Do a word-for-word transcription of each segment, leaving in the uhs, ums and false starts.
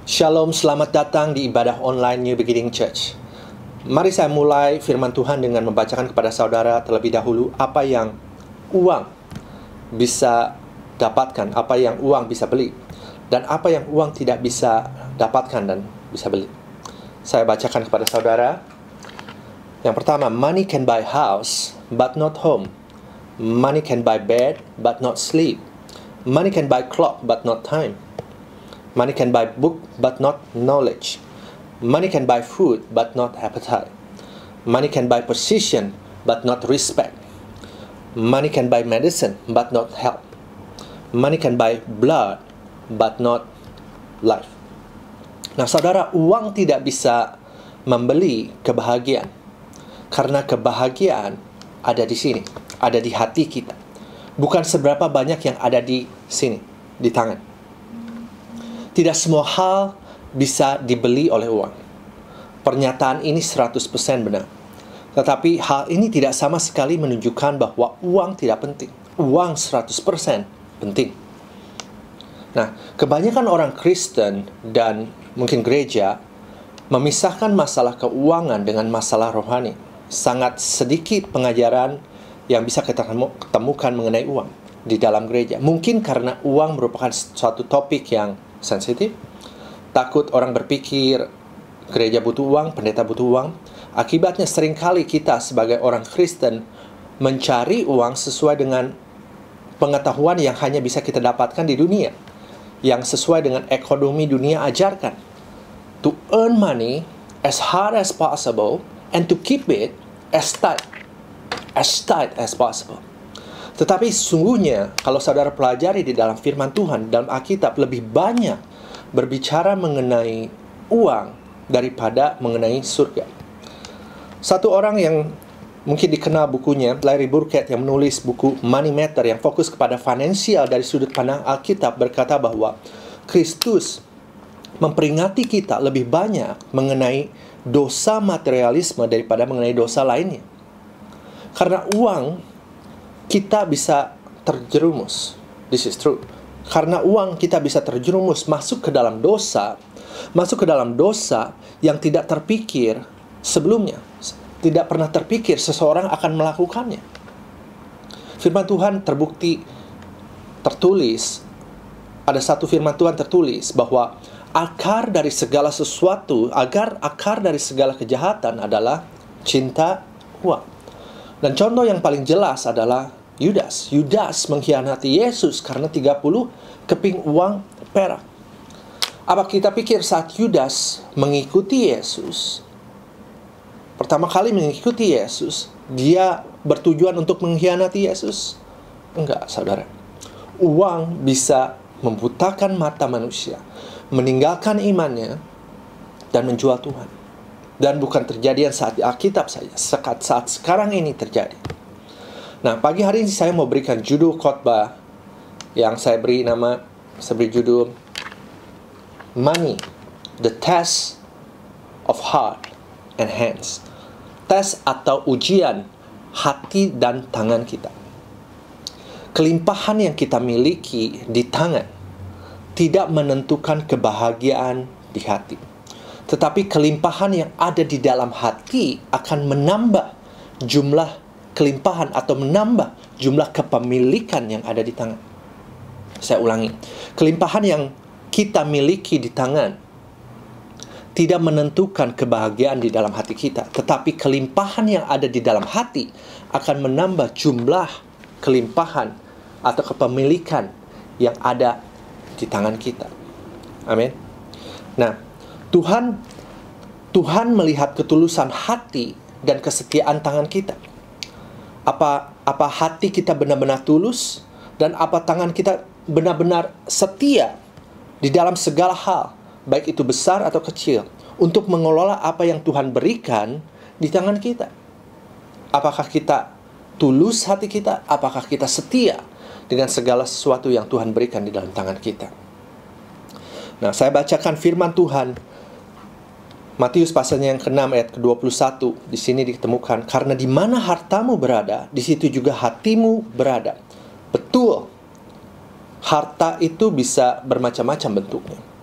Shalom, selamat datang di ibadah online New Beginning Church. Mari saya mulai firman Tuhan dengan membacakan kepada saudara terlebih dahulu apa yang uang bisa dapatkan, apa yang uang bisa beli, dan apa yang uang tidak bisa dapatkan dan bisa beli. Saya bacakan kepada saudara. Yang pertama, money can buy house, but not home. Money can buy bed, but not sleep. Money can buy clock, but not time. Money can buy book, but not knowledge. Money can buy food, but not appetite. Money can buy position, but not respect. Money can buy medicine, but not health. Money can buy blood, but not life. Nah, saudara, uang tidak bisa membeli kebahagiaan. Karena kebahagiaan ada di sini, ada di hati kita. Bukan seberapa banyak yang ada di sini, di tangan. Tidak semua hal bisa dibeli oleh uang. Pernyataan ini seratus persen benar. Tetapi hal ini tidak sama sekali menunjukkan bahwa uang tidak penting. Uang seratus persen penting. Nah, kebanyakan orang Kristen dan mungkin gereja memisahkan masalah keuangan dengan masalah rohani. Sangat sedikit pengajaran yang bisa kita ketemukan mengenai uang di dalam gereja. Mungkin karena uang merupakan suatu topik yang sensitif. Takut orang berpikir gereja butuh uang, pendeta butuh uang. Akibatnya seringkali kita sebagai orang Kristen mencari uang sesuai dengan pengetahuan yang hanya bisa kita dapatkan di dunia, yang sesuai dengan ekonomi dunia ajarkan. To earn money as hard as possible and to keep it as tight as tight as possible. Tetapi sesungguhnya kalau saudara pelajari di dalam firman Tuhan, dalam Alkitab lebih banyak berbicara mengenai uang daripada mengenai surga. Satu orang yang mungkin dikenal bukunya, Larry Burkett, yang menulis buku Money Matter yang fokus kepada finansial dari sudut pandang Alkitab, berkata bahwa Kristus memperingati kita lebih banyak mengenai dosa materialisme daripada mengenai dosa lainnya. Karena uang kita bisa terjerumus. This is true. Karena uang kita bisa terjerumus masuk ke dalam dosa, masuk ke dalam dosa yang tidak terpikir sebelumnya. Tidak pernah terpikir seseorang akan melakukannya. Firman Tuhan terbukti tertulis, ada satu firman Tuhan tertulis bahwa akar dari segala sesuatu, agar akar dari segala kejahatan adalah cinta uang. Dan contoh yang paling jelas adalah Yudas. Yudas mengkhianati Yesus karena tiga puluh keping uang perak. Apa kita pikir saat Yudas mengikuti Yesus, pertama kali mengikuti Yesus, dia bertujuan untuk mengkhianati Yesus? Enggak, saudara. Uang bisa membutakan mata manusia, meninggalkan imannya, dan menjual Tuhan. Dan bukan terjadian saat di Alkitab saja, saat, saat sekarang ini terjadi. Nah, pagi hari ini saya mau berikan judul khotbah yang saya beri nama, saya beri judul Money, the Test of Heart and Hands. Tes atau ujian hati dan tangan kita. Kelimpahan yang kita miliki di tangan tidak menentukan kebahagiaan di hati. Tetapi kelimpahan yang ada di dalam hati akan menambah jumlah kelimpahan atau menambah jumlah kepemilikan yang ada di tangan. Saya ulangi. Kelimpahan yang kita miliki di tangan tidak menentukan kebahagiaan di dalam hati kita. Tetapi kelimpahan yang ada di dalam hati akan menambah jumlah kelimpahan atau kepemilikan yang ada di tangan kita. Amin. Nah, Tuhan Tuhan melihat ketulusan hati dan kesetiaan tangan kita. Apa apa hati kita benar-benar tulus dan apa tangan kita benar-benar setia di dalam segala hal, baik itu besar atau kecil, untuk mengelola apa yang Tuhan berikan di tangan kita. Apakah kita tulus hati kita? Apakah kita setia dengan segala sesuatu yang Tuhan berikan di dalam tangan kita? Nah, saya bacakan firman Tuhan Matius pasalnya yang keenam ayat ke dua puluh satu. Di sini ditemukan, karena di mana hartamu berada, di situ juga hatimu berada. Betul, harta itu bisa bermacam-macam bentuknya.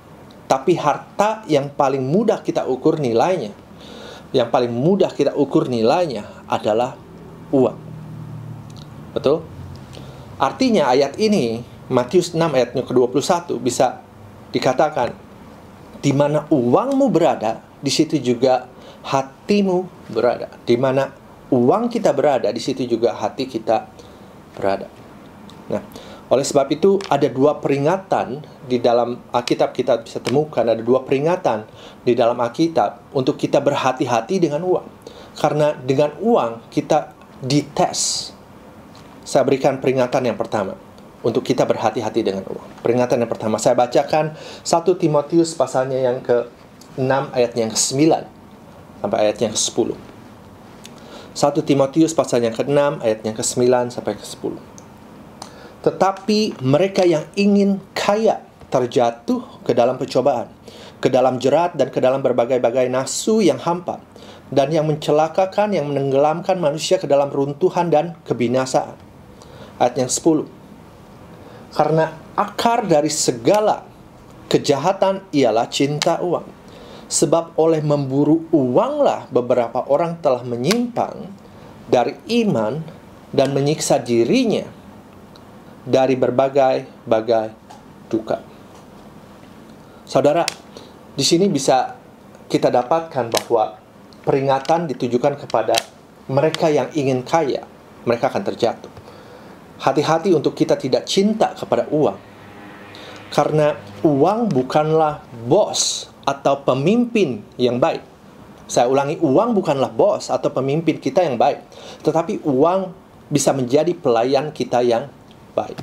Tapi harta yang paling mudah kita ukur nilainya, yang paling mudah kita ukur nilainya adalah uang. Betul? Artinya ayat ini, Matius enam ayatnya ke dua puluh satu, bisa dikatakan, di mana uangmu berada, di situ juga hatimu berada. Di mana uang kita berada, di situ juga hati kita berada. Nah, oleh sebab itu ada dua peringatan di dalam Alkitab, kita bisa temukan ada dua peringatan di dalam Alkitab untuk kita berhati-hati dengan uang. Karena dengan uang kita dites. Saya berikan peringatan yang pertama untuk kita berhati-hati dengan uang. Peringatan yang pertama saya bacakan satu Timotius pasalnya yang ke enam ayatnya yang ke sembilan sampai ayatnya yang ke sepuluh. satu Timotius pasalnya yang ke enam ayatnya ke sembilan sampai ke sepuluh. Tetapi mereka yang ingin kaya terjatuh ke dalam percobaan, ke dalam jerat, dan ke dalam berbagai-bagai nafsu yang hampa, dan yang mencelakakan, yang menenggelamkan manusia ke dalam runtuhan dan kebinasaan. Ayat yang sepuluh. Karena akar dari segala kejahatan ialah cinta uang. Sebab oleh memburu uanglah beberapa orang telah menyimpang dari iman dan menyiksa dirinya dari berbagai-bagai duka. Saudara, di sini bisa kita dapatkan bahwa peringatan ditujukan kepada mereka yang ingin kaya, mereka akan terjatuh. Hati-hati untuk kita tidak cinta kepada uang. Karena uang bukanlah bos atau pemimpin yang baik. Saya ulangi, uang bukanlah bos atau pemimpin kita yang baik. Tetapi uang bisa menjadi pelayan kita yang baik.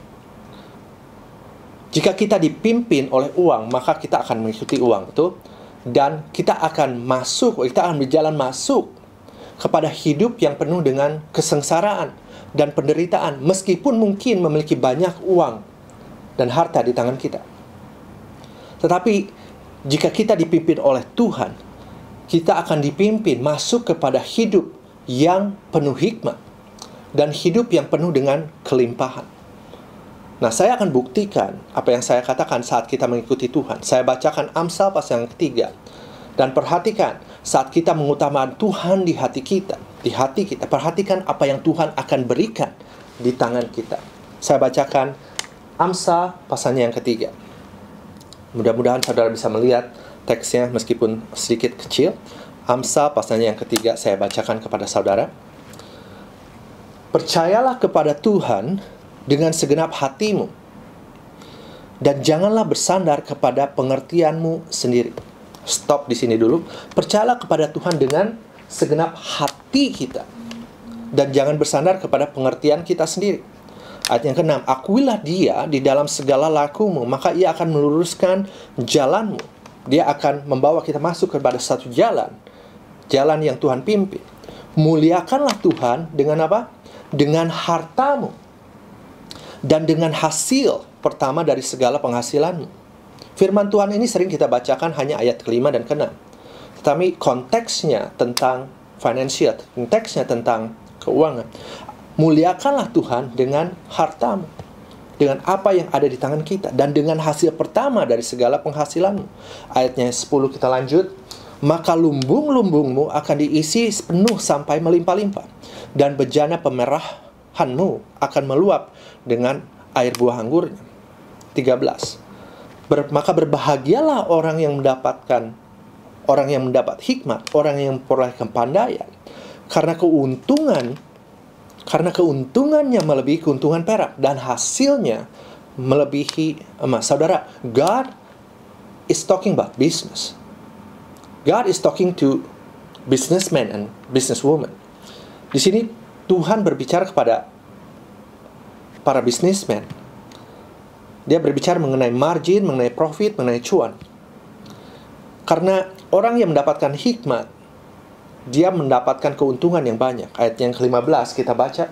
Jika kita dipimpin oleh uang, maka kita akan mengikuti uang, betul? Dan kita akan masuk, kita akan berjalan masuk kepada hidup yang penuh dengan kesengsaraan dan penderitaan, meskipun mungkin memiliki banyak uang dan harta di tangan kita. Tetapi jika kita dipimpin oleh Tuhan, kita akan dipimpin masuk kepada hidup yang penuh hikmat dan hidup yang penuh dengan kelimpahan. Nah, saya akan buktikan apa yang saya katakan saat kita mengikuti Tuhan. Saya bacakan Amsal pasal yang ketiga. Dan perhatikan, saat kita mengutamakan Tuhan di hati kita, di hati kita, perhatikan apa yang Tuhan akan berikan di tangan kita. Saya bacakan Amsal pasalnya yang ketiga. Mudah-mudahan saudara bisa melihat teksnya meskipun sedikit kecil. Amsal pasalnya yang ketiga saya bacakan kepada saudara. Percayalah kepada Tuhan dengan segenap hatimu, dan janganlah bersandar kepada pengertianmu sendiri. Stop di sini dulu. Percayalah kepada Tuhan dengan segenap hati kita, dan jangan bersandar kepada pengertian kita sendiri. Ayat yang keenam, akuilah dia di dalam segala lakumu, maka ia akan meluruskan jalanmu. Dia akan membawa kita masuk kepada satu jalan, jalan yang Tuhan pimpin. Muliakanlah Tuhan dengan apa? Dengan hartamu, dan dengan hasil pertama dari segala penghasilanmu. Firman Tuhan ini sering kita bacakan hanya ayat kelima dan keenam. Tetapi konteksnya tentang financial, konteksnya tentang keuangan. Muliakanlah Tuhan dengan hartamu, dengan apa yang ada di tangan kita, dan dengan hasil pertama dari segala penghasilanmu. Ayatnya sepuluh kita lanjut. Maka lumbung-lumbungmu akan diisi penuh sampai melimpah-limpah, dan bejana pemerahanmu akan meluap dengan air buah anggurnya. tiga belas. Ber, maka berbahagialah orang yang mendapatkan, orang yang mendapat hikmat, orang yang memperoleh kepandaian, karena keuntungan, karena keuntungannya melebihi keuntungan perak, dan hasilnya melebihi emas. Saudara, God is talking about business. God is talking to businessmen and businesswomen. Di sini Tuhan berbicara kepada para businessmen. Dia berbicara mengenai margin, mengenai profit, mengenai cuan. Karena orang yang mendapatkan hikmat, dia mendapatkan keuntungan yang banyak. Ayat yang kelima belas kita baca.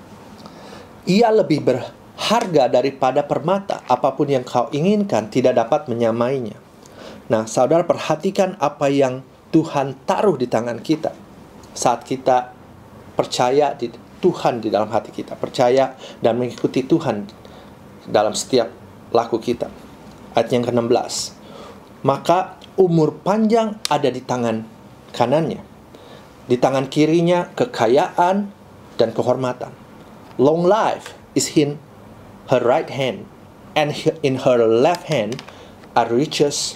Ia lebih berharga daripada permata, apapun yang kau inginkan tidak dapat menyamainya. Nah, saudara perhatikan apa yang Tuhan taruh di tangan kita saat kita percaya di Tuhan di dalam hati kita, percaya dan mengikuti Tuhan dalam setiap laku kita. Ayat yang ke enam belas. maka umur panjang ada di tangan kanannya. Di tangan kirinya kekayaan dan kehormatan. Long life is in her right hand, and in her left hand are riches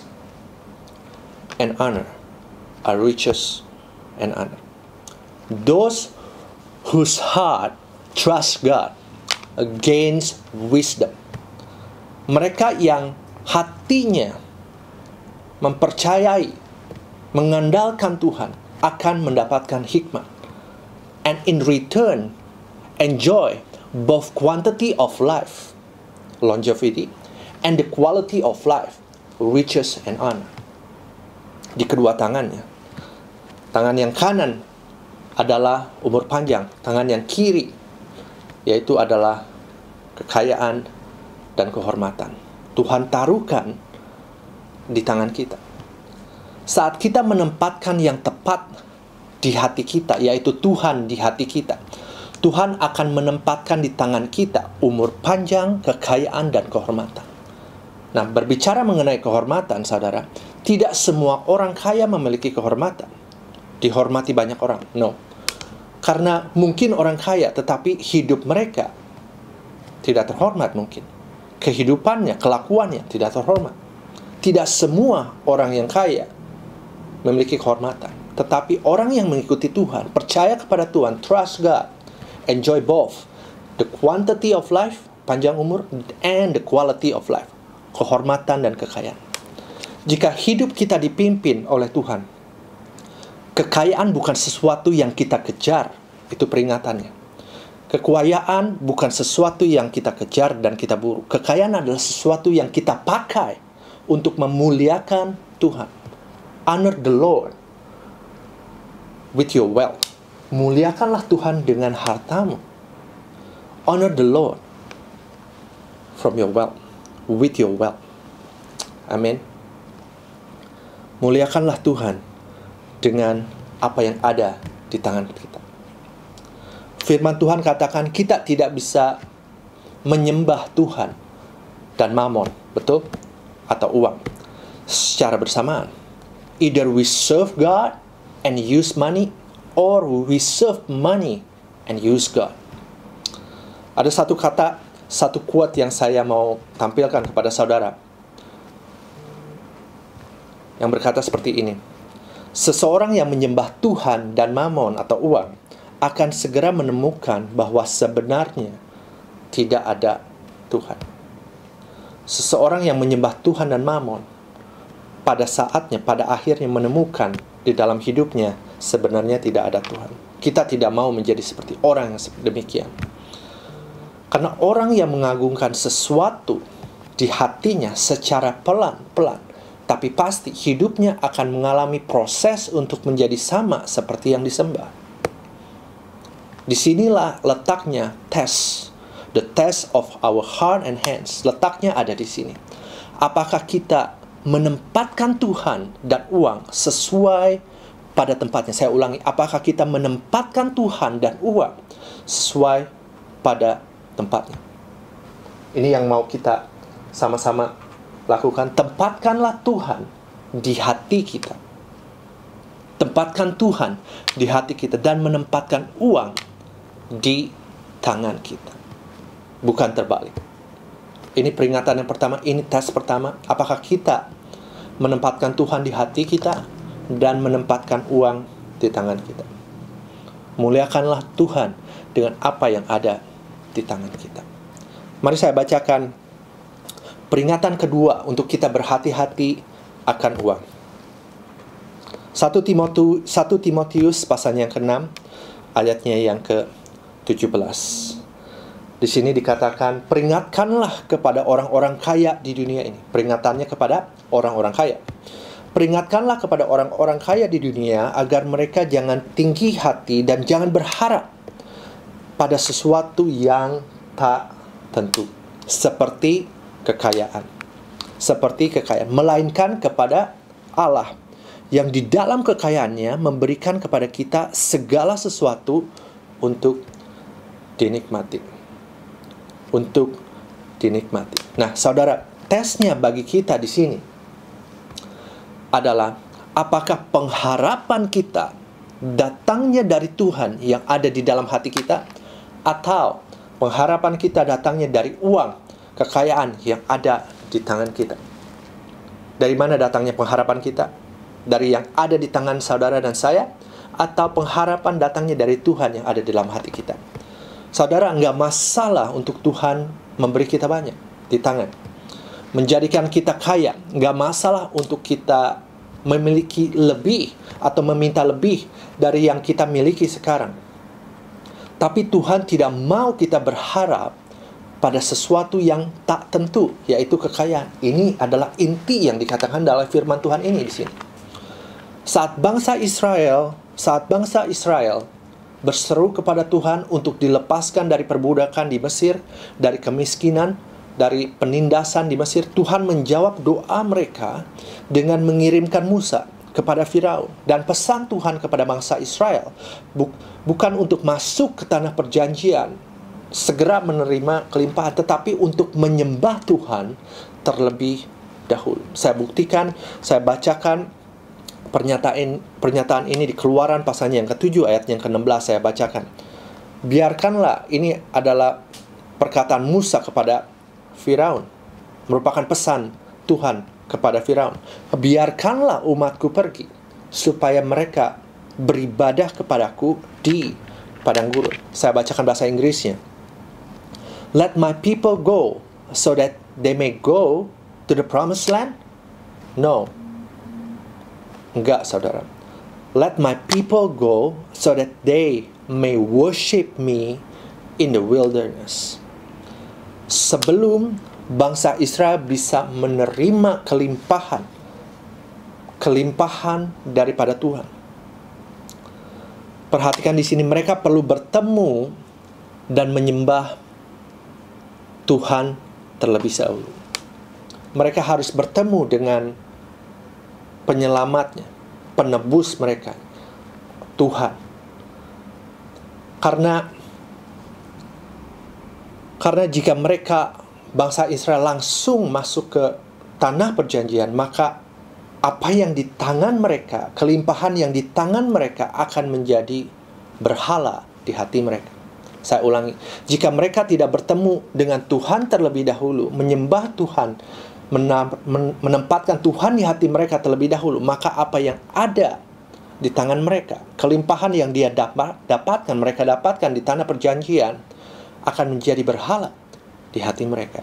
and honor. Are riches and honor. Those whose heart trust God gains wisdom. Mereka yang hatinya mempercayai, mengandalkan Tuhan, akan mendapatkan hikmat. And in return, enjoy both quantity of life, longevity, and the quality of life, riches and honor. Di kedua tangannya. Tangan yang kanan adalah umur panjang. Tangan yang kiri yaitu adalah kekayaan dan kehormatan. Tuhan taruhkan di tangan kita. Saat kita menempatkan yang tepat di hati kita, yaitu Tuhan di hati kita, Tuhan akan menempatkan di tangan kita umur panjang, kekayaan, dan kehormatan. Nah, berbicara mengenai kehormatan, saudara, tidak semua orang kaya memiliki kehormatan. Dihormati banyak orang. No. Karena mungkin orang kaya, tetapi hidup mereka tidak terhormat mungkin. Kehidupannya, kelakuannya tidak terhormat. Tidak semua orang yang kaya memiliki kehormatan. Tetapi orang yang mengikuti Tuhan, percaya kepada Tuhan, trust God, enjoy both the quantity of life, panjang umur, and the quality of life, kehormatan dan kekayaan. Jika hidup kita dipimpin oleh Tuhan, kekayaan bukan sesuatu yang kita kejar, itu peringatannya. Kekayaan bukan sesuatu yang kita kejar dan kita buru. Kekayaan adalah sesuatu yang kita pakai untuk memuliakan Tuhan. Honor the Lord with your wealth. Muliakanlah Tuhan dengan hartamu. Honor the Lord from your wealth, with your wealth. Amin. Muliakanlah Tuhan dengan apa yang ada di tangan kita. Firman Tuhan katakan kita tidak bisa menyembah Tuhan dan mamon, betul? Atau uang secara bersamaan. Either we serve God and use money, or we serve money and use God. Ada satu kata, satu quote yang saya mau tampilkan kepada saudara, yang berkata seperti ini. Seseorang yang menyembah Tuhan dan mamon atau uang akan segera menemukan bahwa sebenarnya tidak ada Tuhan. Seseorang yang menyembah Tuhan dan mamon pada saatnya, pada akhirnya menemukan di dalam hidupnya sebenarnya tidak ada Tuhan. Kita tidak mau menjadi seperti orang yang demikian. Karena orang yang mengagungkan sesuatu di hatinya secara pelan-pelan, tapi pasti hidupnya akan mengalami proses untuk menjadi sama seperti yang disembah. Disinilah letaknya tes. The test of our heart and hands. Letaknya ada di sini. Apakah kita menempatkan Tuhan dan uang sesuai pada tempatnya? Saya ulangi, apakah kita menempatkan Tuhan dan uang sesuai pada tempatnya? Ini yang mau kita sama-sama lakukan. Tempatkanlah Tuhan di hati kita. Tempatkan Tuhan di hati kita dan menempatkan uang di tangan kita. Bukan terbalik. Ini peringatan yang pertama, ini tes pertama. Apakah kita menempatkan Tuhan di hati kita dan menempatkan uang di tangan kita? Muliakanlah Tuhan dengan apa yang ada di tangan kita. Mari saya bacakan peringatan kedua untuk kita berhati-hati akan uang. satu Timotius pasal yang keenam ayatnya yang ke tujuh belas. Di sini dikatakan, peringatkanlah kepada orang-orang kaya di dunia ini. Peringatannya kepada orang-orang kaya. Peringatkanlah kepada orang-orang kaya di dunia agar mereka jangan tinggi hati dan jangan berharap pada sesuatu yang tak tentu, seperti kekayaan. Seperti kekayaan, melainkan kepada Allah yang di dalam kekayaannya memberikan kepada kita segala sesuatu untuk dinikmati. Untuk dinikmati. Nah, saudara, tesnya bagi kita di sini, adalah apakah pengharapan kita datangnya dari Tuhan yang ada di dalam hati kita, atau pengharapan kita datangnya dari uang, kekayaan yang ada di tangan kita. Dari mana datangnya pengharapan kita? Dari yang ada di tangan saudara dan saya, atau pengharapan datangnya dari Tuhan yang ada di dalam hati kita? Saudara, enggak masalah untuk Tuhan memberi kita banyak di tangan, menjadikan kita kaya. Enggak masalah untuk kita memiliki lebih atau meminta lebih dari yang kita miliki sekarang. Tapi Tuhan tidak mau kita berharap pada sesuatu yang tak tentu, yaitu kekayaan. Ini adalah inti yang dikatakan dalam firman Tuhan ini di sini. Saat bangsa Israel, saat bangsa Israel berseru kepada Tuhan untuk dilepaskan dari perbudakan di Mesir, dari kemiskinan, dari penindasan di Mesir, Tuhan menjawab doa mereka dengan mengirimkan Musa kepada Firaun. Dan pesan Tuhan kepada bangsa Israel bu- bukan untuk masuk ke tanah perjanjian, segera menerima kelimpahan, tetapi untuk menyembah Tuhan terlebih dahulu. Saya buktikan, saya bacakan pernyataan pernyataan ini di Keluaran pasalnya yang ketujuh ayat yang keenam belas. Saya bacakan. Biarkanlah, ini adalah perkataan Musa kepada Firaun, merupakan pesan Tuhan kepada Firaun. Biarkanlah umatku pergi supaya mereka beribadah kepadaku di padang gurun. Saya bacakan bahasa Inggrisnya. Let my people go so that they may go to the promised land? No. Enggak, saudara. Let my people go so that they may worship me in the wilderness. Sebelum bangsa Israel bisa menerima kelimpahan, kelimpahan daripada Tuhan. Perhatikan di sini, mereka perlu bertemu dan menyembah Tuhan terlebih dahulu. Mereka harus bertemu dengan penyelamatnya, penebus mereka, Tuhan. Karena karena jika mereka, bangsa Israel, langsung masuk ke tanah perjanjian, maka apa yang di tangan mereka, kelimpahan yang di tangan mereka akan menjadi berhala di hati mereka. Saya ulangi, jika mereka tidak bertemu dengan Tuhan terlebih dahulu, menyembah Tuhan, menempatkan Tuhan di hati mereka terlebih dahulu, maka apa yang ada di tangan mereka, kelimpahan yang dia dapat, dapatkan, mereka dapatkan di tanah perjanjian, akan menjadi berhala di hati mereka.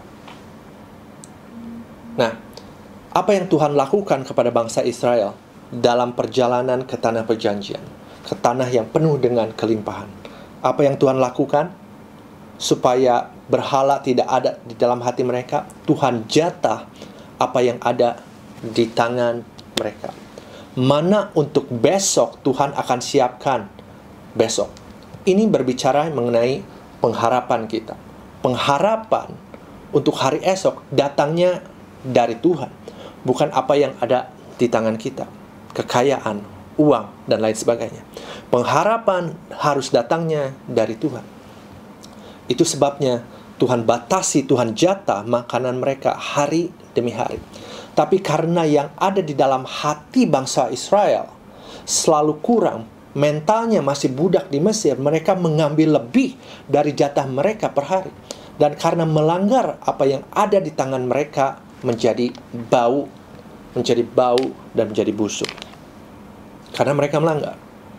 Nah, apa yang Tuhan lakukan kepada bangsa Israel dalam perjalanan ke tanah perjanjian, ke tanah yang penuh dengan kelimpahan? Apa yang Tuhan lakukan supaya berhala tidak ada di dalam hati mereka? Tuhan jatah apa yang ada di tangan mereka. Mana untuk besok Tuhan akan siapkan besok. Ini berbicara mengenai pengharapan kita. Pengharapan untuk hari esok datangnya dari Tuhan, bukan apa yang ada di tangan kita, kekayaan, uang, dan lain sebagainya. Pengharapan harus datangnya dari Tuhan. Itu sebabnya Tuhan batasi, Tuhan jatah makanan mereka hari demi hari. Tapi karena yang ada di dalam hati bangsa Israel selalu kurang, mentalnya masih budak di Mesir, mereka mengambil lebih dari jatah mereka per hari. Dan karena melanggar apa yang ada di tangan mereka, menjadi bau, menjadi bau dan menjadi busuk. Karena mereka melanggar.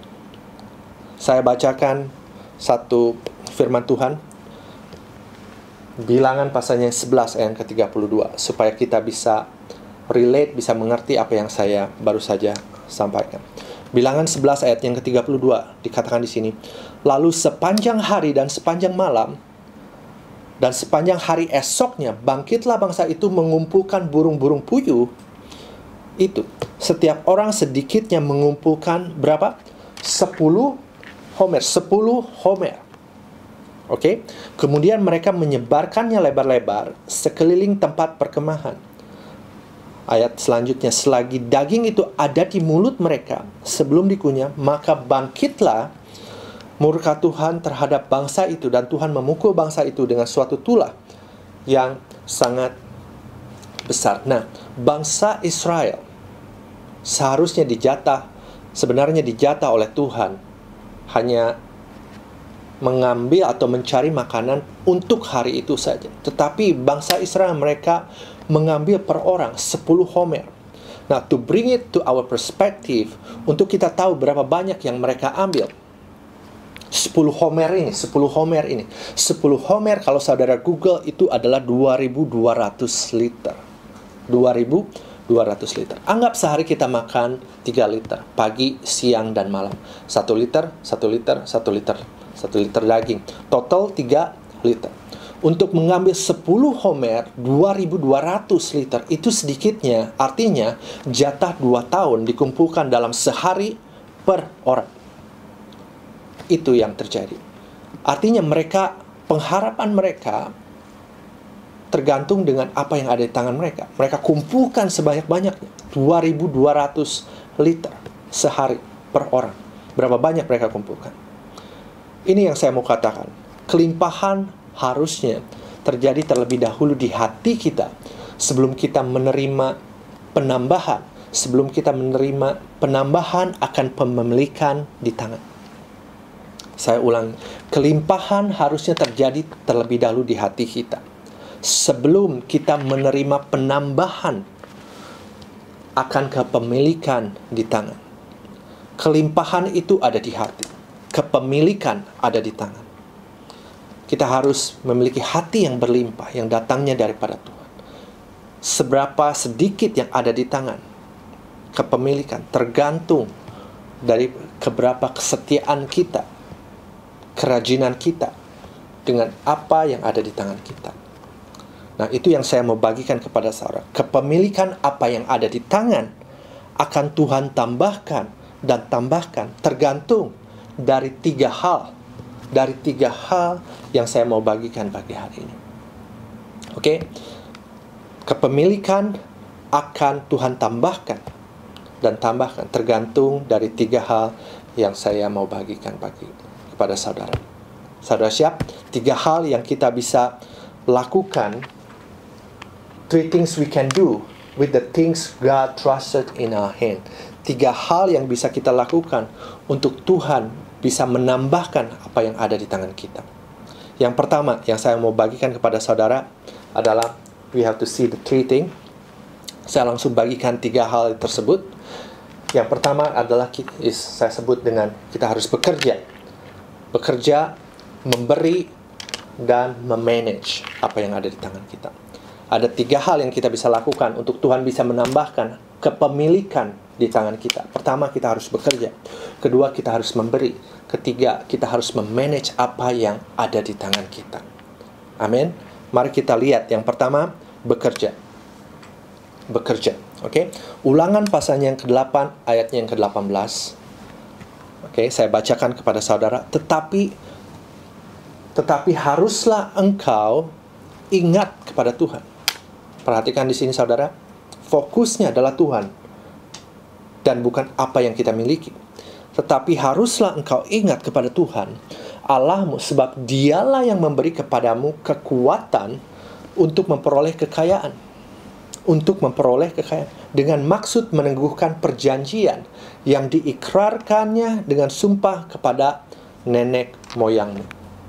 Saya bacakan satu firman Tuhan, Bilangan pasalnya sebelas ayat ke tiga puluh dua, supaya kita bisa relate, bisa mengerti apa yang saya baru saja sampaikan. Bilangan sebelas ayat yang ke tiga puluh dua dikatakan di sini, lalu sepanjang hari dan sepanjang malam dan sepanjang hari esoknya bangkitlah bangsa itu mengumpulkan burung-burung puyuh itu. Setiap orang sedikitnya mengumpulkan berapa? sepuluh homer, sepuluh homer. Oke, okay? Kemudian mereka menyebarkannya lebar-lebar sekeliling tempat perkemahan. Ayat selanjutnya, selagi daging itu ada di mulut mereka sebelum dikunyah, maka bangkitlah murka Tuhan terhadap bangsa itu, dan Tuhan memukul bangsa itu dengan suatu tulah yang sangat besar. Nah, bangsa Israel seharusnya dijatah, sebenarnya dijatah oleh Tuhan, hanya mengambil atau mencari makanan untuk hari itu saja. Tetapi bangsa Israel, mereka mengambil per orang sepuluh homer. Nah, to bring it to our perspective, untuk kita tahu berapa banyak yang mereka ambil. sepuluh homer ini, sepuluh homer ini. sepuluh homer kalau saudara Google itu adalah dua ribu dua ratus liter. dua ribu dua ratus liter. Anggap sehari kita makan tiga liter, pagi, siang, dan malam. satu liter, satu liter, satu liter, satu liter daging. Total tiga liter. Untuk mengambil sepuluh homer, dua ribu dua ratus liter, itu sedikitnya, artinya jatah dua tahun dikumpulkan dalam sehari per orang. Itu yang terjadi. Artinya mereka, pengharapan mereka tergantung dengan apa yang ada di tangan mereka. Mereka kumpulkan sebanyak-banyaknya, dua ribu dua ratus liter sehari per orang. Berapa banyak mereka kumpulkan? Ini yang saya mau katakan. Kelimpahan harusnya terjadi terlebih dahulu di hati kita sebelum kita menerima penambahan, sebelum kita menerima penambahan akan pemilikan di tangan. Saya ulang, kelimpahan harusnya terjadi terlebih dahulu di hati kita sebelum kita menerima penambahan akan kepemilikan di tangan. Kelimpahan itu ada di hati, kepemilikan ada di tangan. Kita harus memiliki hati yang berlimpah, yang datangnya daripada Tuhan. Seberapa sedikit yang ada di tangan, kepemilikan tergantung dari keberapa kesetiaan kita, kerajinan kita dengan apa yang ada di tangan kita. Nah, itu yang saya mau bagikan kepada saudara. Kepemilikan apa yang ada di tangan akan Tuhan tambahkan dan tambahkan tergantung dari tiga hal. Dari tiga hal yang saya mau bagikan pagi hari ini. Oke? Kepemilikan akan Tuhan tambahkan dan tambahkan tergantung dari tiga hal yang saya mau bagikan pagi kepada saudara. Saudara siap? Tiga hal yang kita bisa lakukan. Three things we can do with the things God trusted in our hand. Tiga hal yang bisa kita lakukan untuk Tuhan bisa menambahkan apa yang ada di tangan kita. Yang pertama yang saya mau bagikan kepada saudara adalah we have to see the three things. Saya langsung bagikan tiga hal tersebut. Yang pertama adalah is, saya sebut dengan kita harus bekerja. Bekerja, memberi, dan memanage apa yang ada di tangan kita. Ada tiga hal yang kita bisa lakukan untuk Tuhan bisa menambahkan kepemilikan di tangan kita. Pertama, kita harus bekerja. Kedua, kita harus memberi. Ketiga, kita harus memanage apa yang ada di tangan kita. Amin. Mari kita lihat. Yang pertama, bekerja. Bekerja. Oke. Ulangan pasalnya yang kedelapan, ayatnya yang kedelapan belas. Oke, saya bacakan kepada saudara. Tetapi, tetapi haruslah engkau ingat kepada Tuhan. Perhatikan di sini saudara, fokusnya adalah Tuhan dan bukan apa yang kita miliki. Tetapi haruslah engkau ingat kepada Tuhan Allahmu, sebab Dialah yang memberi kepadamu kekuatan untuk memperoleh kekayaan. Untuk memperoleh kekayaan dengan maksud meneguhkan perjanjian yang diikrarkannya dengan sumpah kepada nenek moyangmu.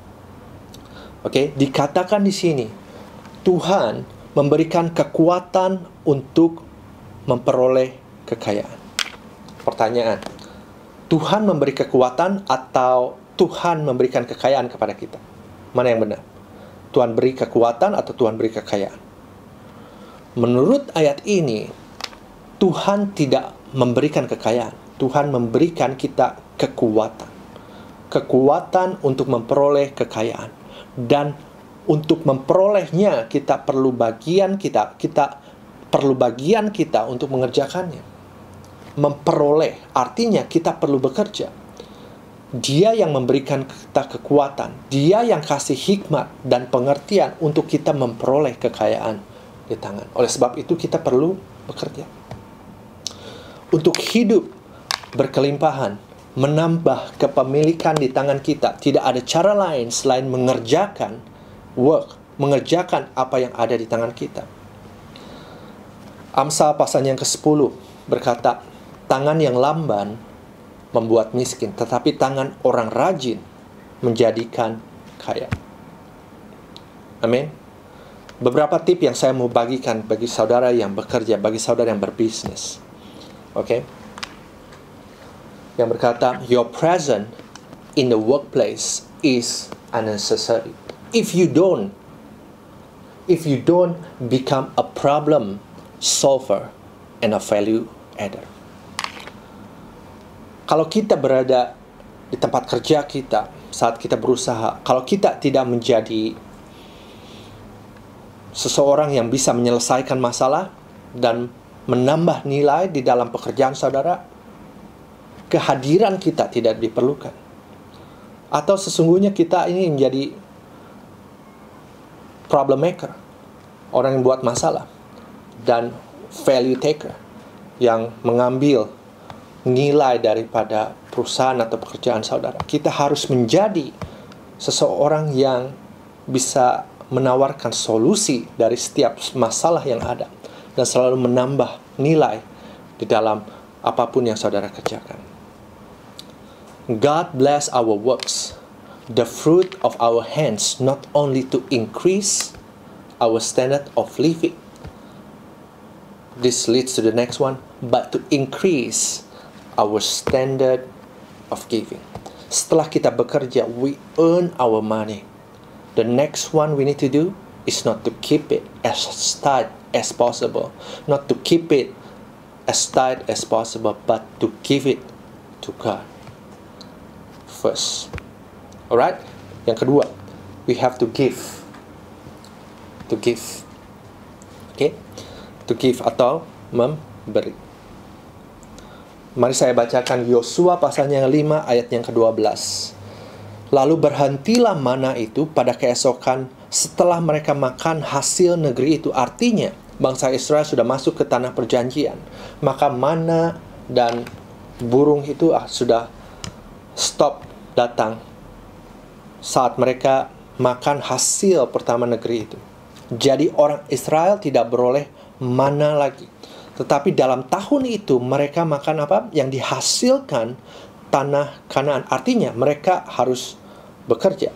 Oke, dikatakan di sini Tuhan memberikan kekuatan untuk memperoleh kekayaan. Pertanyaan, Tuhan memberi kekuatan atau Tuhan memberikan kekayaan kepada kita? Mana yang benar? Tuhan beri kekuatan atau Tuhan beri kekayaan? Menurut ayat ini, Tuhan tidak memberikan kekayaan. Tuhan memberikan kita kekuatan. Kekuatan untuk memperoleh kekayaan. Dan untuk memperolehnya kita perlu bagian kita, kita perlu bagian kita untuk mengerjakannya. Memperoleh artinya kita perlu bekerja. Dia yang memberikan kita kekuatan, Dia yang kasih hikmat dan pengertian untuk kita memperoleh kekayaan di tangan. Oleh sebab itu kita perlu bekerja. Untuk hidup berkelimpahan, menambah kepemilikan di tangan kita, tidak ada cara lain selain mengerjakan work, mengerjakan apa yang ada di tangan kita. Amsal pasal yang kesepuluh berkata, tangan yang lamban membuat miskin, tetapi tangan orang rajin menjadikan kaya. Amin. Beberapa tip yang saya mau bagikan bagi saudara yang bekerja, bagi saudara yang berbisnis. Oke. Okay? Yang berkata, your presence in the workplace is unnecessary. If you don't, if you don't become a problem solver and a value adder. Kalau kita berada di tempat kerja kita, saat kita berusaha, kalau kita tidak menjadi seseorang yang bisa menyelesaikan masalah dan menambah nilai di dalam pekerjaan saudara, kehadiran kita tidak diperlukan. Atau sesungguhnya kita ini menjadi problem maker, orang yang buat masalah, dan value taker, yang mengambil nilai daripada perusahaan atau pekerjaan saudara. Kita harus menjadi seseorang yang bisa menawarkan solusi dari setiap masalah yang ada dan selalu menambah nilai di dalam apapun yang saudara kerjakan. God bless our works, the fruit of our hands, not only to increase our standard of living. This leads to the next one, but to increase our standard of giving. Setelah kita bekerja, we earn our money. The next one we need to do is not to keep it as tight as possible, not to keep it as tight as possible, but to give it to God first. Alright? Yang kedua, we have to give. To give. Okay? To give atau memberi. Mari saya bacakan Yosua pasalnya yang lima ayat yang kedua belas. Lalu berhentilah mana itu pada keesokan setelah mereka makan hasil negeri itu. Artinya, bangsa Israel sudah masuk ke tanah perjanjian. Maka mana dan burung itu ah, sudah stop datang saat mereka makan hasil pertama negeri itu. Jadi orang Israel tidak beroleh mana lagi. Tetapi dalam tahun itu mereka makan apa? Yang dihasilkan tanah Kanaan. Artinya mereka harus bekerja.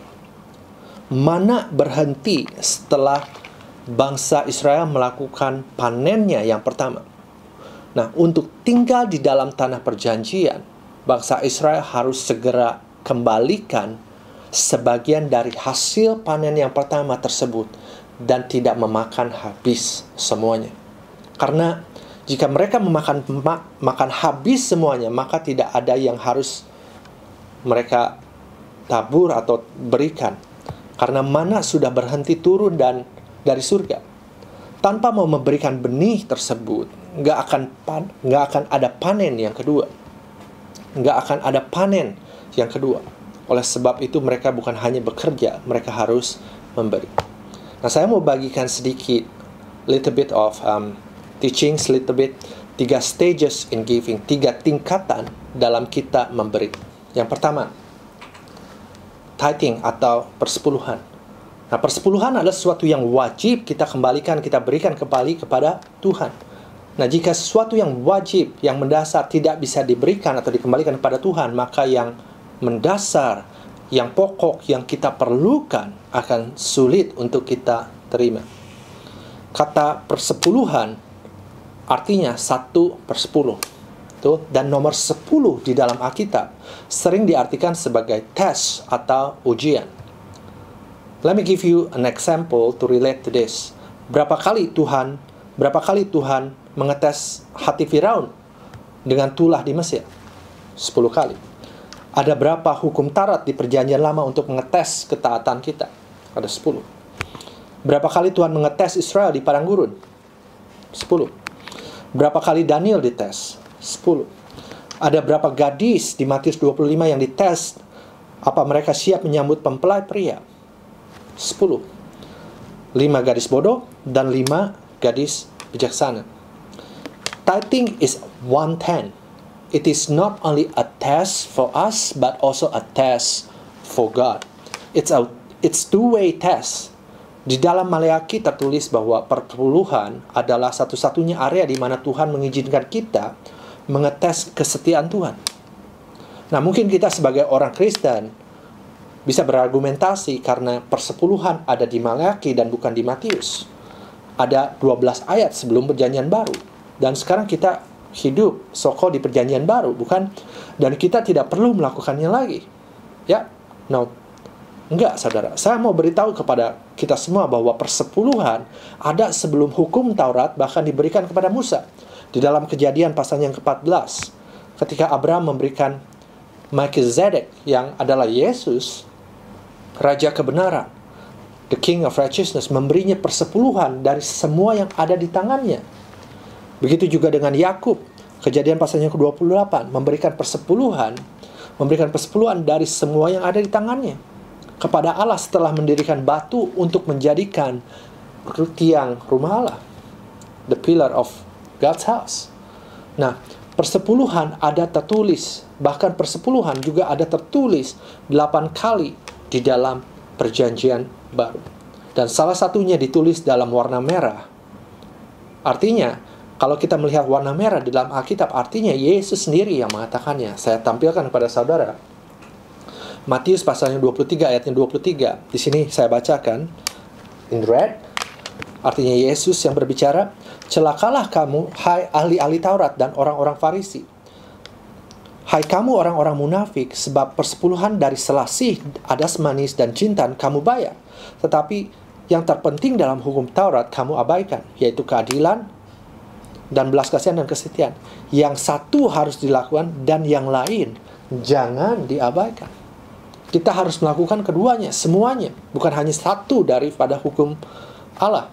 Mana berhenti setelah bangsa Israel melakukan panennya yang pertama. Nah, untuk tinggal di dalam tanah perjanjian, bangsa Israel harus segera kembalikan sebagian dari hasil panen yang pertama tersebut dan tidak memakan habis semuanya. Karena jika mereka memakan makan habis semuanya, maka tidak ada yang harus mereka tabur atau berikan. Karena mana sudah berhenti turun dan dari surga. Tanpa mau memberikan benih tersebut, nggak akan pan, nggak akan ada panen yang kedua. Nggak akan ada panen yang kedua. Oleh sebab itu mereka bukan hanya bekerja, mereka harus memberi. Nah, saya mau bagikan sedikit, little bit of um, teaching, little bit, tiga stages in giving, tiga tingkatan dalam kita memberi. Yang pertama, tithing atau persepuluhan. Nah, persepuluhan adalah sesuatu yang wajib kita kembalikan, kita berikan kembali kepada Tuhan. Nah, jika sesuatu yang wajib, yang mendasar tidak bisa diberikan atau dikembalikan kepada Tuhan, maka yang mendasar, yang pokok, yang kita perlukan akan sulit untuk kita terima. Kata persepuluhan artinya satu per sepuluh. Tuh, dan nomor sepuluh di dalam Alkitab sering diartikan sebagai tes atau ujian. Let me give you an example to relate to this. Berapa kali Tuhan, berapa kali Tuhan mengetes hati Firaun dengan tulah di Mesir? Sepuluh kali. Ada berapa hukum Taurat di Perjanjian Lama untuk mengetes ketaatan kita? Ada sepuluh. Berapa kali Tuhan mengetes Israel di padang gurun? Sepuluh. Berapa kali Daniel dites? Sepuluh. Ada berapa gadis di Matius dua puluh lima yang dites? Apa mereka siap menyambut mempelai pria? Sepuluh. Lima gadis bodoh dan lima gadis bijaksana. Tithing is one ten. It is not only a test for us, but also a test for God. It's a it's two-way test. Di dalam Maleakhi tertulis bahwa perpuluhan adalah satu-satunya area di mana Tuhan mengizinkan kita mengetes kesetiaan Tuhan. Nah, mungkin kita sebagai orang Kristen bisa berargumentasi karena persepuluhan ada di Maleakhi dan bukan di Matius. Ada dua belas ayat sebelum perjanjian baru. Dan sekarang kita hidup soko di perjanjian baru, bukan? Dan kita tidak perlu melakukannya lagi. Ya, no. Enggak, saudara. Saya mau beritahu kepada kita semua bahwa persepuluhan ada sebelum hukum Taurat bahkan diberikan kepada Musa. Di dalam Kejadian pasal yang ke-empat belas, ketika Abraham memberikan Melkizedek yang adalah Yesus, Raja kebenaran, the King of Righteousness, memberinya persepuluhan dari semua yang ada di tangannya. Begitu juga dengan Yakub, Kejadian pasal yang ke-dua puluh delapan, memberikan persepuluhan, memberikan persepuluhan dari semua yang ada di tangannya kepada Allah setelah mendirikan batu untuk menjadikan tiang rumah Allah, the pillar of God's house. Nah, persepuluhan ada tertulis, bahkan persepuluhan juga ada tertulis delapan kali di dalam perjanjian baru. Dan salah satunya ditulis dalam warna merah. Artinya, kalau kita melihat warna merah di dalam Alkitab, artinya Yesus sendiri yang mengatakannya. Saya tampilkan kepada saudara. Matius pasal yang dua puluh tiga ayat yang dua puluh tiga. Di sini saya bacakan in red. Artinya Yesus yang berbicara, "Celakalah kamu, hai ahli-ahli Taurat dan orang-orang Farisi. Hai kamu orang-orang munafik, sebab persepuluhan dari selasih, adas manis, dan jintan kamu bayar. Tetapi yang terpenting dalam hukum Taurat kamu abaikan, yaitu keadilan dan belas kasihan dan kesetiaan. Yang satu harus dilakukan dan yang lain jangan diabaikan." Kita harus melakukan keduanya, semuanya. Bukan hanya satu daripada hukum Allah.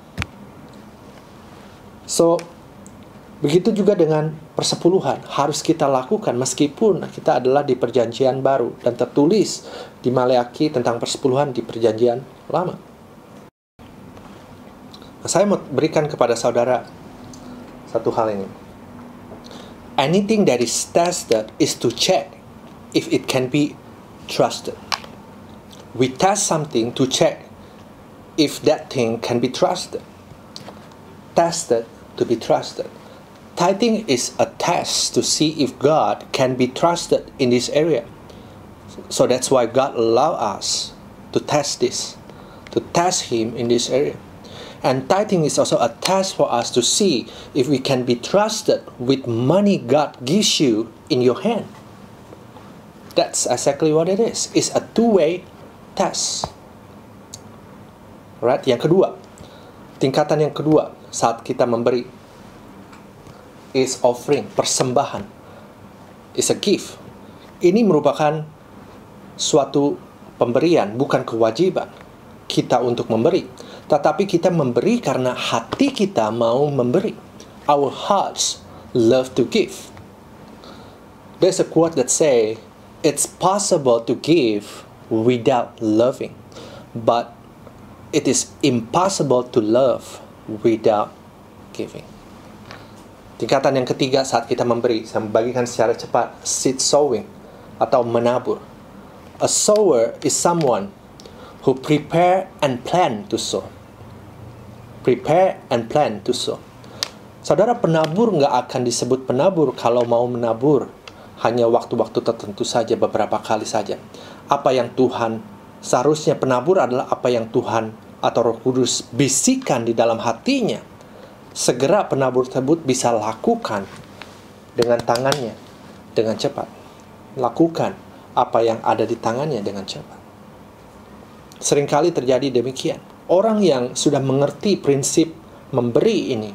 So, begitu juga dengan persepuluhan. Harus kita lakukan meskipun kita adalah di perjanjian baru. Dan tertulis di Maleakhi tentang persepuluhan di perjanjian lama. Nah, saya mau berikan kepada saudara satu hal ini. Anything that is tested is to check if it can be trusted. We test something to check if that thing can be trusted. Tested to be trusted. Tithing is a test to see if God can be trusted in this area. So that's why God allows us to test this, to test Him in this area. And tithing is also a test for us to see if we can be trusted with money God gives you in your hand. That's exactly what it is. It's a two-way test. Right? Yang kedua, tingkatan yang kedua saat kita memberi is offering, persembahan. Is a gift. Ini merupakan suatu pemberian, bukan kewajiban kita untuk memberi. Tetapi kita memberi karena hati kita mau memberi. Our hearts love to give. There's a quote that say, "It's possible to give without loving, but it is impossible to love without giving." Tingkatan yang ketiga saat kita memberi, saya membagikan secara cepat, seed sowing atau menabur. A sower is someone who prepare and plan to sow. Prepare and plan to sow. Saudara, penabur nggak akan disebut penabur kalau mau menabur hanya waktu-waktu tertentu saja, beberapa kali saja. Apa yang Tuhan, seharusnya penabur adalah apa yang Tuhan atau Roh Kudus bisikan di dalam hatinya. Segera penabur tersebut bisa lakukan dengan tangannya, dengan cepat. Lakukan apa yang ada di tangannya dengan cepat. Seringkali terjadi demikian. Orang yang sudah mengerti prinsip memberi ini,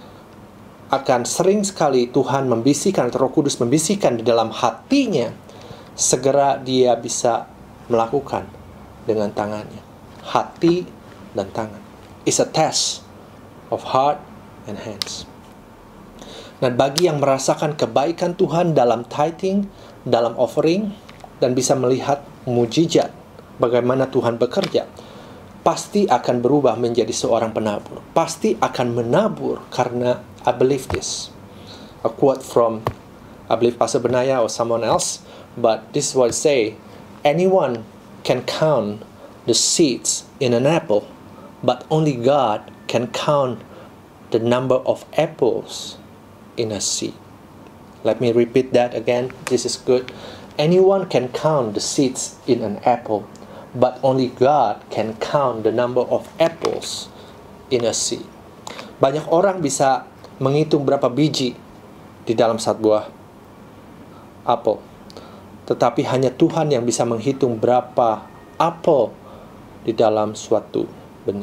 akan sering sekali Tuhan membisikkan, atau Roh Kudus membisikkan di dalam hatinya, segera dia bisa melakukan dengan tangannya. Hati dan tangan. It's a test of heart and hands. Nah, bagi yang merasakan kebaikan Tuhan dalam tithing, dalam offering, dan bisa melihat mujizat bagaimana Tuhan bekerja, pasti akan berubah menjadi seorang penabur. Pasti akan menabur karena I believe this. A quote from, I believe Pastor Benaya or someone else, but this is what it say, anyone can count the seeds in an apple, but only God can count the number of apples in a seed. Let me repeat that again. This is good. Anyone can count the seeds in an apple, but only God can count the number of apples in a seed. Banyak orang bisa menghitung berapa biji di dalam satu buah apel, tetapi hanya Tuhan yang bisa menghitung berapa apel di dalam suatu benih.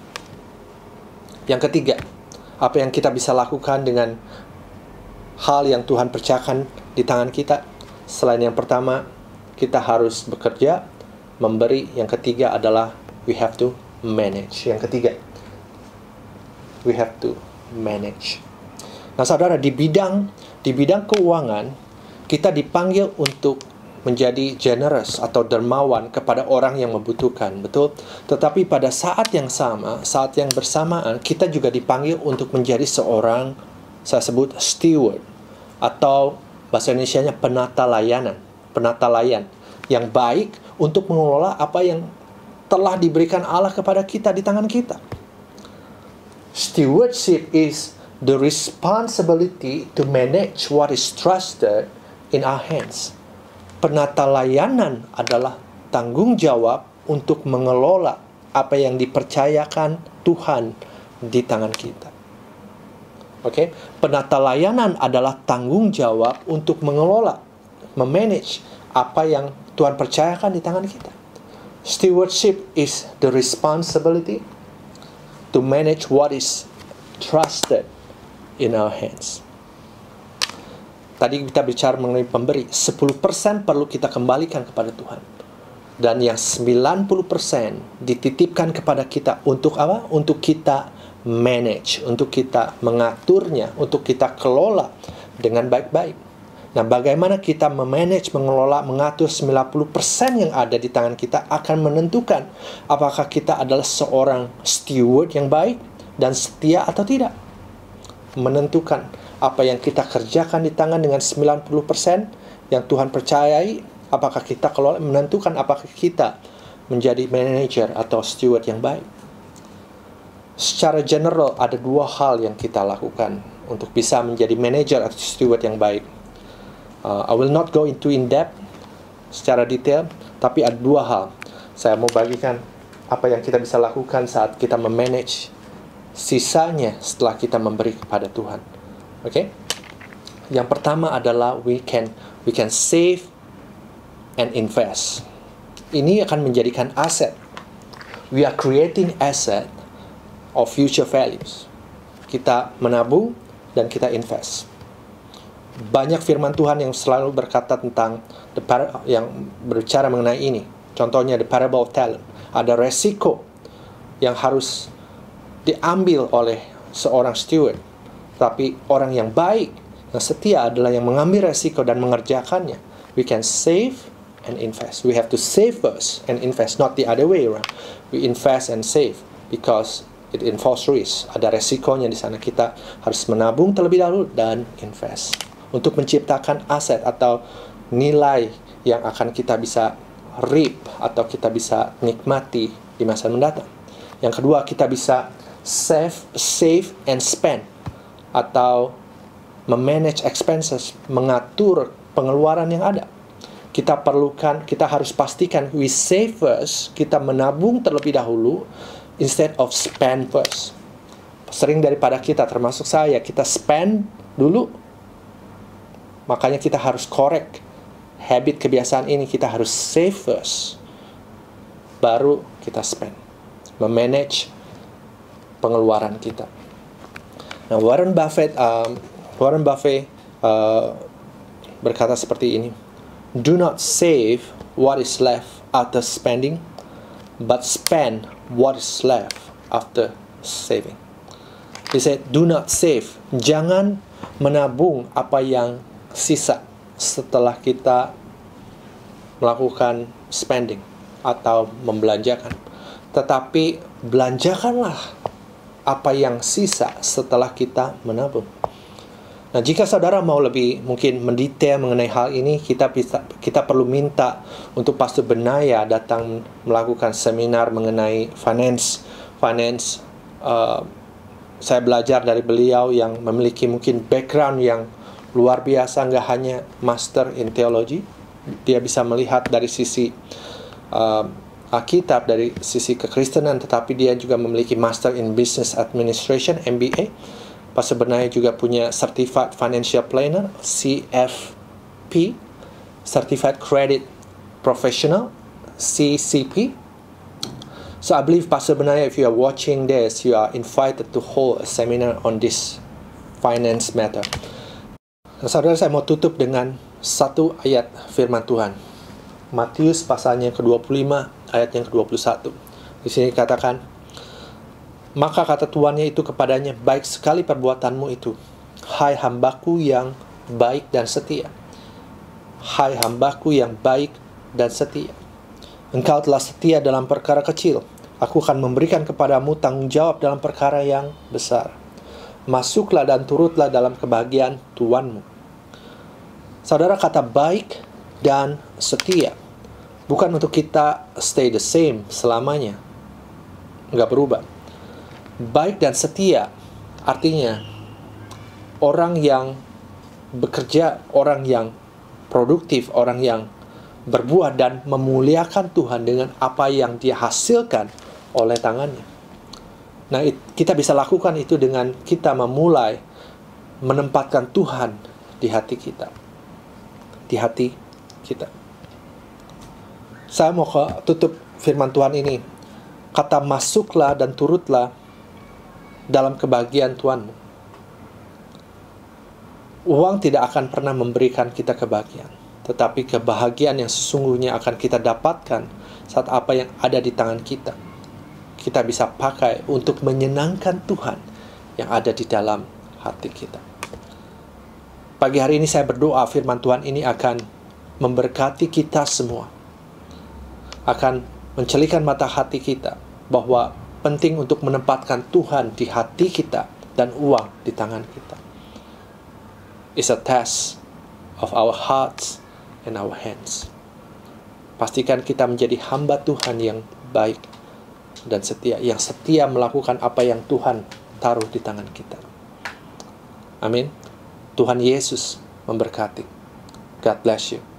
Yang ketiga, apa yang kita bisa lakukan dengan hal yang Tuhan percayakan di tangan kita? Selain yang pertama, kita harus bekerja, memberi. Yang ketiga adalah we have to manage. Yang ketiga, we have to manage. Nah, saudara, di bidang di bidang keuangan, kita dipanggil untuk menjadi generous atau dermawan kepada orang yang membutuhkan, betul? Tetapi pada saat yang sama, saat yang bersamaan, kita juga dipanggil untuk menjadi seorang, saya sebut steward, atau bahasa Indonesianya penata layanan, penata layan yang baik untuk mengelola apa yang telah diberikan Allah kepada kita di tangan kita. Stewardship is the responsibility to manage what is trusted in our hands. Penata layanan adalah tanggung jawab untuk mengelola apa yang dipercayakan Tuhan di tangan kita. Oke, okay? Penata layanan adalah tanggung jawab untuk mengelola, memanage apa yang Tuhan percayakan di tangan kita. Stewardship is the responsibility to manage what is trusted in our hands. Tadi kita bicara mengenai pemberi, sepuluh persen perlu kita kembalikan kepada Tuhan. Dan yang sembilan puluh persen dititipkan kepada kita untuk apa? Untuk kita manage, untuk kita mengaturnya, untuk kita kelola dengan baik-baik. Nah, bagaimana kita memanage, mengelola, mengatur sembilan puluh persen yang ada di tangan kita akan menentukan apakah kita adalah seorang steward yang baik dan setia atau tidak. Menentukan apa yang kita kerjakan di tangan dengan sembilan puluh persen yang Tuhan percayai, apakah kita kelola, menentukan apakah kita menjadi manager atau steward yang baik. Secara general ada dua hal yang kita lakukan untuk bisa menjadi manager atau steward yang baik. Uh, I will not go into in depth secara detail, tapi ada dua hal. Saya mau bagikan apa yang kita bisa lakukan saat kita memanage sisanya setelah kita memberi kepada Tuhan. Oke? Okay? Yang pertama adalah we can we can save and invest. Ini akan menjadikan aset. We are creating asset of future values. Kita menabung dan kita invest. Banyak firman Tuhan yang selalu berkata tentang the par- yang berbicara mengenai ini. Contohnya the parable of talent. Ada resiko yang harus diambil oleh seorang steward. Tapi orang yang baik, yang setia adalah yang mengambil resiko dan mengerjakannya. We can save and invest. We have to save first and invest, not the other way around. We invest and save because it involves risk. Ada resikonya di sana. Kita harus menabung terlebih dahulu dan invest untuk menciptakan aset atau nilai yang akan kita bisa reap atau kita bisa nikmati di masa mendatang. Yang kedua, kita bisa save, save and spend atau memanage expenses, mengatur pengeluaran yang ada. Kita perlukan, kita harus pastikan we save first, kita menabung terlebih dahulu instead of spend first. Sering daripada kita, termasuk saya, kita spend dulu. Makanya kita harus correct habit kebiasaan ini. Kita harus save first, baru kita spend. Memanage pengeluaran kita. Nah, Warren Buffett, um, Warren Buffett uh, berkata seperti ini. Do not save what is left after spending, but spend what is left after saving. He said, do not save. Jangan menabung apa yang sisa setelah kita melakukan spending atau membelanjakan. Tetapi belanjakanlah apa yang sisa setelah kita menabung. Nah, jika saudara mau lebih mungkin mendetail mengenai hal ini, kita bisa, kita perlu minta untuk Pastor Benaya datang melakukan seminar mengenai finance. Finance, uh, saya belajar dari beliau yang memiliki mungkin background yang luar biasa, nggak hanya master in theology, dia bisa melihat dari sisi uh, Alkitab, dari sisi kekristenan, tetapi dia juga memiliki master in business administration, M B A. Pastor Benaya juga punya certified financial planner, C F P, certified credit professional, C C P. So I believe Pastor Benaya, if you are watching this, you are invited to hold a seminar on this finance matter. Nah, saudara, saya mau tutup dengan satu ayat firman Tuhan. Matius pasalnya ke dua puluh lima, ayat yang ke dua puluh satu. Di sini dikatakan, maka kata tuannya itu kepadanya, baik sekali perbuatanmu itu, hai hambaku yang baik dan setia. Hai hambaku yang baik dan setia. Engkau telah setia dalam perkara kecil, aku akan memberikan kepadamu tanggung jawab dalam perkara yang besar. Masuklah dan turutlah dalam kebahagiaan Tuanmu. Saudara, kata baik dan setia bukan untuk kita stay the same selamanya, nggak berubah. Baik dan setia artinya orang yang bekerja, orang yang produktif, orang yang berbuah dan memuliakan Tuhan dengan apa yang dia hasilkan oleh tangannya. Nah, kita bisa lakukan itu dengan kita memulai menempatkan Tuhan di hati kita. Di hati kita. Saya mau ke tutup firman Tuhan ini. Kata masuklah dan turutlah dalam kebahagiaan Tuhanmu. Uang tidak akan pernah memberikan kita kebahagiaan, tetapi kebahagiaan yang sesungguhnya akan kita dapatkan saat apa yang ada di tangan kita kita bisa pakai untuk menyenangkan Tuhan yang ada di dalam hati kita. Pagi hari ini saya berdoa firman Tuhan ini akan memberkati kita semua. Akan mencelikan mata hati kita bahwa penting untuk menempatkan Tuhan di hati kita dan uang di tangan kita. It's a test of our hearts and our hands. Pastikan kita menjadi hamba Tuhan yang baik dan setia, yang setia melakukan apa yang Tuhan taruh di tangan kita. Amin. Tuhan Yesus memberkati. God bless you.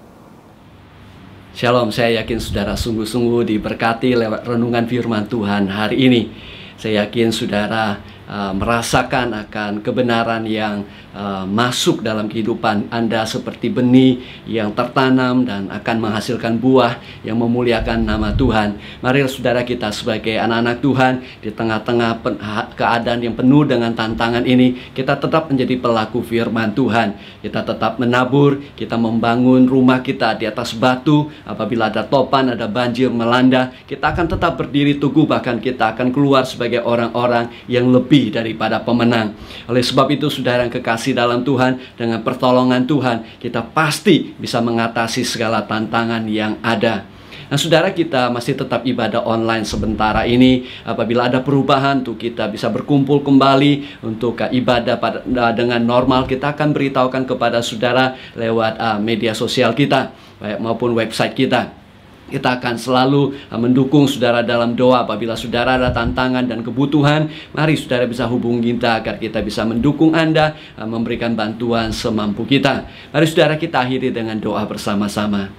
Shalom, saya yakin saudara sungguh-sungguh diberkati lewat renungan firman Tuhan hari ini. Saya yakin saudara uh, merasakan akan kebenaran yang uh, masuk dalam kehidupan Anda seperti benih yang tertanam dan akan menghasilkan buah yang memuliakan nama Tuhan. Mari saudara, kita sebagai anak-anak Tuhan di tengah-tengah keadaan yang penuh dengan tantangan ini, kita tetap menjadi pelaku firman Tuhan. Kita tetap menabur, kita membangun rumah kita di atas batu. Apabila ada topan, ada banjir melanda, kita akan tetap berdiri teguh, bahkan kita akan keluar sebagai orang-orang yang lebih daripada pemenang. Oleh sebab itu, saudara yang kekasih dalam Tuhan, dengan pertolongan Tuhan, kita pasti bisa mengatasi segala tantangan yang ada. Nah, saudara, kita masih tetap ibadah online sementara ini. Apabila ada perubahan, tuh kita bisa berkumpul kembali untuk uh, ibadah pada, uh, dengan normal. Kita akan beritahukan kepada saudara lewat uh, media sosial kita, baik maupun website kita. Kita akan selalu uh, mendukung saudara dalam doa. Apabila saudara ada tantangan dan kebutuhan, mari saudara bisa hubungi kita agar kita bisa mendukung Anda, uh, memberikan bantuan semampu kita. Mari saudara, kita akhiri dengan doa bersama-sama.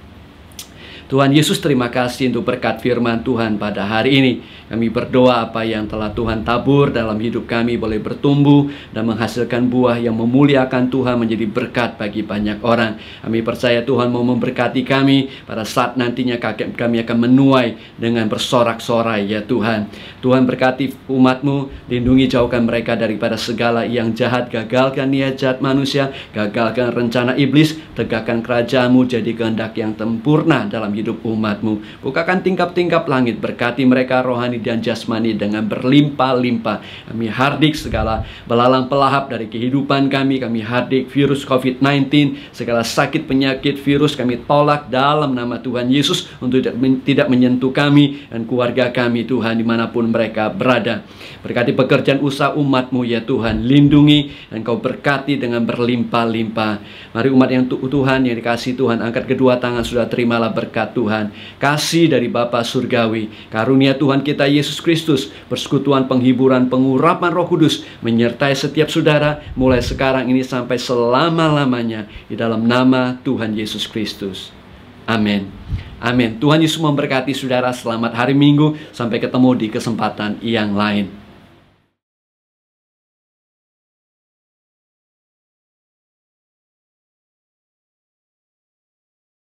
Tuhan Yesus, terima kasih untuk berkat firman Tuhan pada hari ini. Kami berdoa apa yang telah Tuhan tabur dalam hidup kami boleh bertumbuh dan menghasilkan buah yang memuliakan Tuhan, menjadi berkat bagi banyak orang. Kami percaya Tuhan mau memberkati kami pada saat nantinya kami akan menuai dengan bersorak-sorai, ya Tuhan. Tuhan berkati umat-Mu, lindungi jauhkan mereka daripada segala yang jahat. Gagalkan niat jahat manusia, gagalkan rencana iblis, tegakkan kerajaan-Mu jadi kehendak yang sempurna dalam hidup umat-Mu. Bukakan tingkap-tingkap langit, berkati mereka rohani dan jasmani dengan berlimpah-limpah. Kami hardik segala belalang pelahap dari kehidupan kami. Kami hardik virus covid sembilan belas, segala sakit penyakit virus kami tolak dalam nama Tuhan Yesus untuk tidak menyentuh kami dan keluarga kami, Tuhan, dimanapun mereka berada. Berkati pekerjaan usaha umat-Mu, ya Tuhan. Lindungi dan Kau berkati dengan berlimpah-limpah. Mari umat yang Tuhan yang dikasih Tuhan, angkat kedua tangan, sudah terimalah berkat Tuhan, kasih dari Bapa Surgawi, karunia Tuhan kita Yesus Kristus, persekutuan, penghiburan, pengurapan Roh Kudus menyertai setiap saudara mulai sekarang ini sampai selama-lamanya, di dalam nama Tuhan Yesus Kristus. Amin. Amin. Tuhan Yesus memberkati saudara. Selamat hari Minggu. Sampai ketemu di kesempatan yang lain.